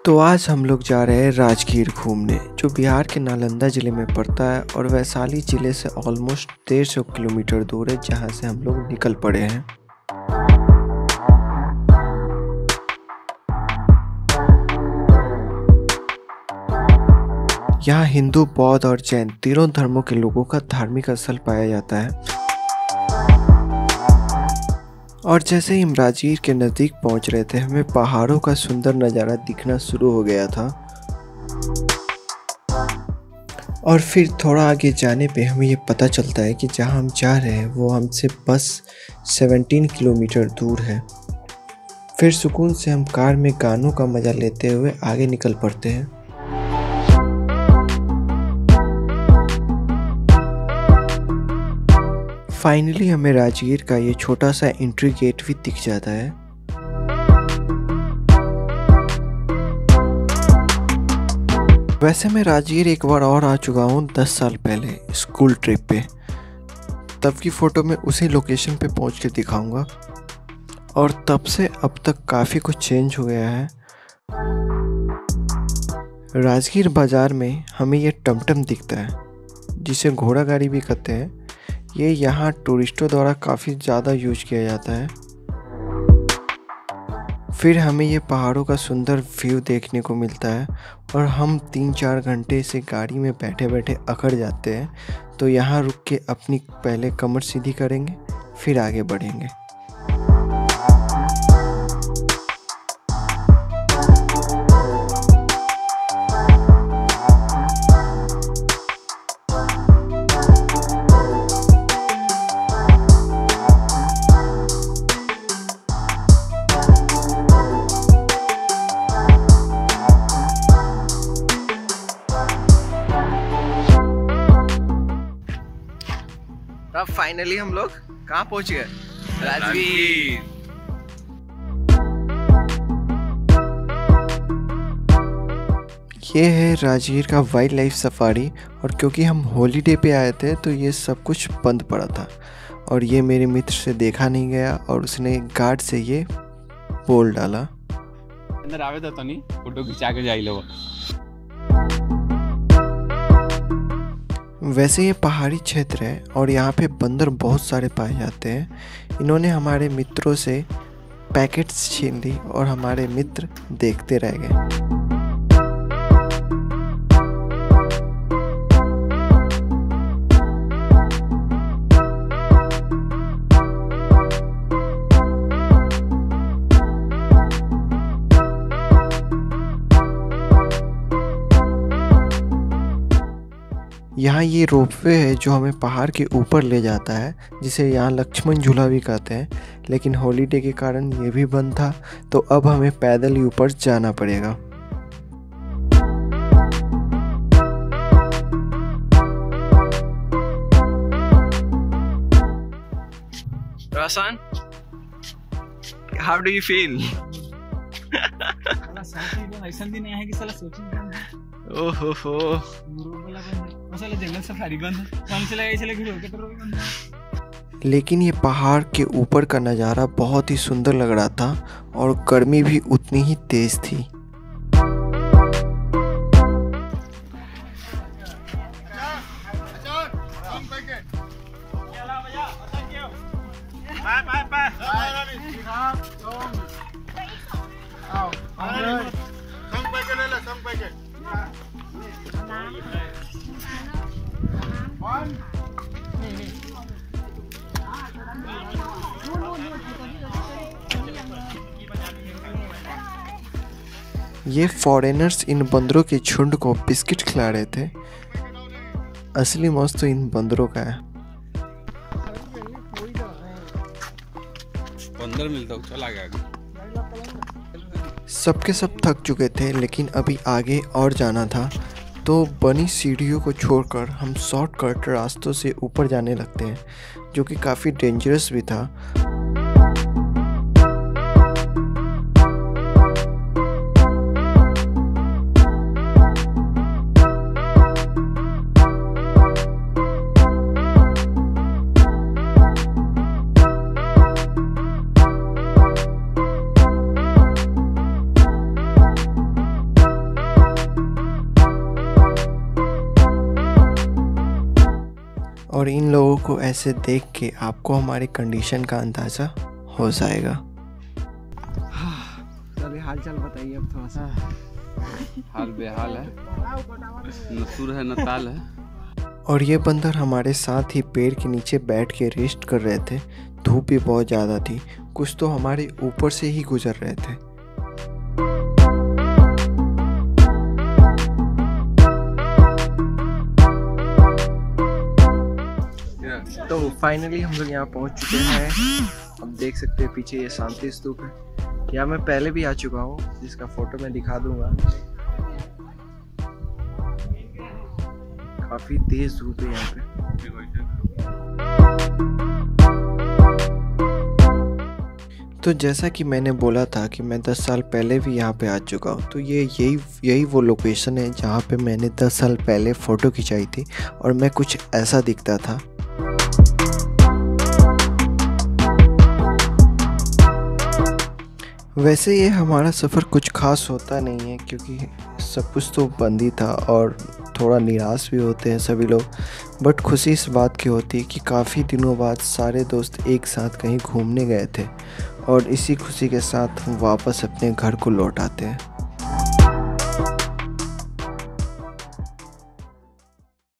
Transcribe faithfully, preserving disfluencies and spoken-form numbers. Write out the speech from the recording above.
तो आज हम लोग जा रहे हैं राजगीर घूमने, जो बिहार के नालंदा ज़िले में पड़ता है और वैशाली ज़िले से ऑलमोस्ट डेढ़ सौ किलोमीटर दूर है, जहां से हम लोग निकल पड़े हैं। यहाँ हिंदू, बौद्ध और जैन तीनों धर्मों के लोगों का धार्मिक स्थल पाया जाता है। और जैसे ही हम राजगीर के नज़दीक पहुंच रहे थे, हमें पहाड़ों का सुंदर नज़ारा दिखना शुरू हो गया था। और फिर थोड़ा आगे जाने पे हमें ये पता चलता है कि जहां हम जा रहे हैं वो हमसे बस सत्रह किलोमीटर दूर है। फिर सुकून से हम कार में गानों का मज़ा लेते हुए आगे निकल पड़ते हैं। फाइनली हमें राजगीर का ये छोटा सा एंट्री गेट भी दिख जाता है। वैसे मैं राजगीर एक बार और आ चुका हूँ दस साल पहले स्कूल ट्रिप पे। तब की फ़ोटो मैं उसी लोकेशन पे पहुँच के दिखाऊंगा। और तब से अब तक काफ़ी कुछ चेंज हो गया है। राजगीर बाज़ार में हमें ये टमटम दिखता है, जिसे घोड़ा गाड़ी भी कहते हैं। ये यहाँ टूरिस्टों द्वारा काफ़ी ज़्यादा यूज किया जाता है। फिर हमें ये पहाड़ों का सुंदर व्यू देखने को मिलता है और हम तीन चार घंटे से गाड़ी में बैठे बैठे अकड़ जाते हैं। तो यहाँ रुक के अपनी पहले कमर सीधी करेंगे, फिर आगे बढ़ेंगे। अब फाइनली हम लोग कहाँ पहुँच गए? राजगीर। ये है राजगीर का वाइल्ड लाइफ सफारी। और क्योंकि हम हॉलीडे पे आए थे तो ये सब कुछ बंद पड़ा था। और ये मेरे मित्र से देखा नहीं गया और उसने गार्ड से ये बोल डाला, अंदर आवे तो नहीं फोटो खिंचा के जाई लो। वैसे ये पहाड़ी क्षेत्र है और यहाँ पे बंदर बहुत सारे पाए जाते हैं। इन्होंने हमारे मित्रों से पैकेट्स छीन ली और हमारे मित्र देखते रह गए। यहाँ ये रोपवे है जो हमें पहाड़ के ऊपर ले जाता है, जिसे यहाँ लक्ष्मण झूला भी कहते हैं। लेकिन हॉलीडे के कारण ये भी बंद था, तो अब हमें पैदल ही ऊपर जाना पड़ेगा। रोशन, how do you feel? ऐसा दिन है कि साला सोचिंग ओहो हो। जंगल सफारी बंद चला चला बंद। लेकिन ये पहाड़ के ऊपर का नज़ारा बहुत ही सुंदर लग रहा था और गर्मी भी उतनी ही तेज थी। ये फॉरेनर्स इन बंदरों के झुंड को बिस्किट खिला रहे थे। असली मौज तो इन बंदरों का है। बंदर मिलता चला गया। सबके सब थक चुके थे, लेकिन अभी आगे और जाना था। तो बनी सीढ़ियों को छोड़कर हम शॉर्टकट रास्तों से ऊपर जाने लगते हैं, जो कि काफ़ी डेंजरस भी था। और इन लोगों को ऐसे देख के आपको हमारी कंडीशन का अंदाज़ा हो जाएगा। अभी हाल चाल बताइए अब थोड़ा सा। हाल बेहाल है, न सुर है न ताल है। और ये बंदर हमारे साथ ही पेड़ के नीचे बैठ के रेस्ट कर रहे थे। धूप भी बहुत ज़्यादा थी, कुछ तो हमारे ऊपर से ही गुजर रहे थे। तो फाइनली हम लोग यहाँ पहुँच चुके हैं। अब देख सकते हैं पीछे ये शांति स्तूप है। यहाँ मैं पहले भी आ चुका हूँ, जिसका फोटो मैं दिखा दूंगा। काफी तेज धूप है यहाँ पे। तो जैसा कि मैंने बोला था कि मैं दस साल पहले भी यहाँ पे आ चुका हूँ, तो ये यही यही वो लोकेशन है जहाँ पे मैंने दस साल पहले फ़ोटो खिंचाई थी और मैं कुछ ऐसा दिखता था। वैसे ये हमारा सफ़र कुछ खास होता नहीं है, क्योंकि सब कुछ तो बंद ही था और थोड़ा निराश भी होते हैं सभी लोग। बट खुशी इस बात की होती है कि काफ़ी दिनों बाद सारे दोस्त एक साथ कहीं घूमने गए थे और इसी खुशी के साथ हम वापस अपने घर को लौट आते हैं।